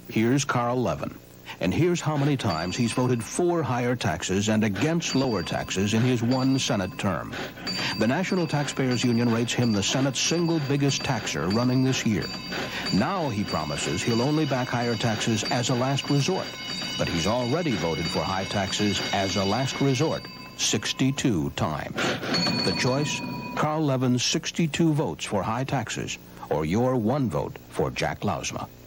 Here's Carl Levin, and here's how many times he's voted for higher taxes and against lower taxes in his one Senate term. The National Taxpayers Union rates him the Senate's single biggest taxer running this year. Now he promises he'll only back higher taxes as a last resort, but he's already voted for high taxes as a last resort 62 times. The choice? Carl Levin's 62 votes for high taxes, or your one vote for Jack Lousma.